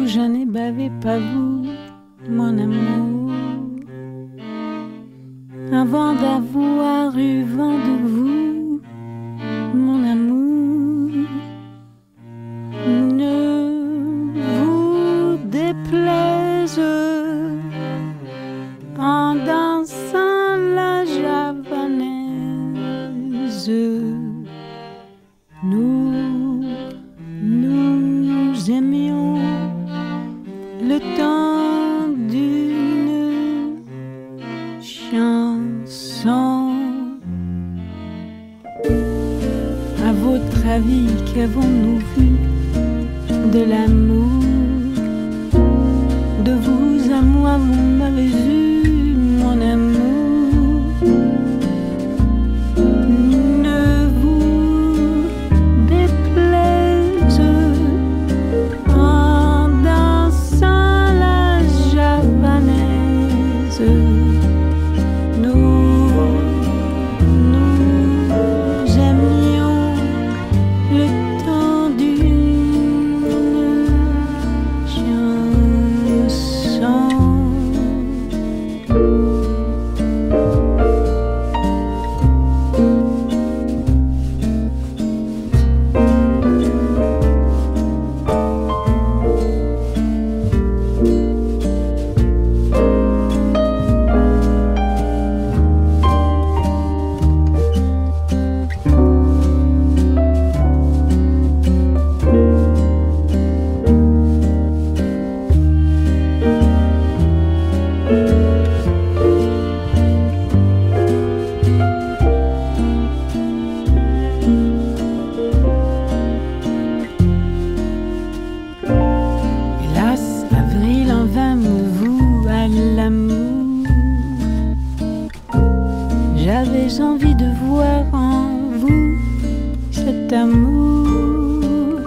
je n'ai bavé pas vous, mon amour, avant d'avoir eu vent de vous, mon amour. Ne vous déplaise en dansant la javanaise. Nous aimions le temps d'une chanson. À votre avis, qu'avons-nous vu de l'amour? De vous à moi, vous m'avez eu, mon amour. Ne vous déplaise en dansant la javanaise. Nous aimions le temps d'une chanson. Hélas, avril en vain me voue à l'amour. J'avais envie de voir en vous cet amour.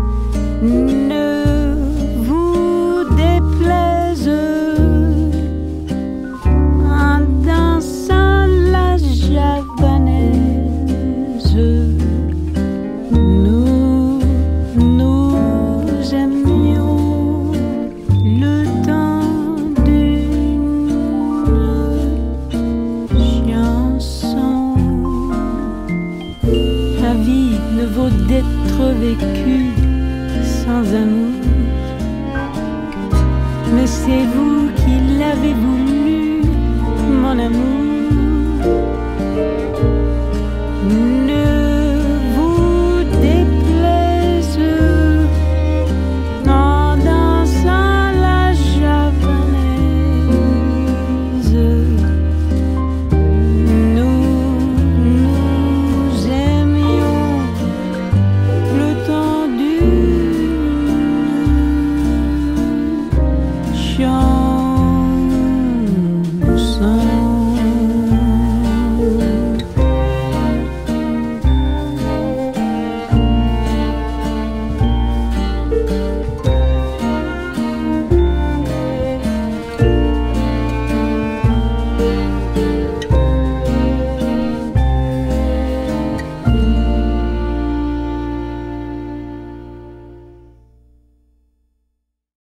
Ne vous déplaise en dansant la javanaise. Nous aimions le temps d'une chanson. La vie ne vaut d'être vécue sans amour, mais c'est vous qui l'avez voulu, mon amour.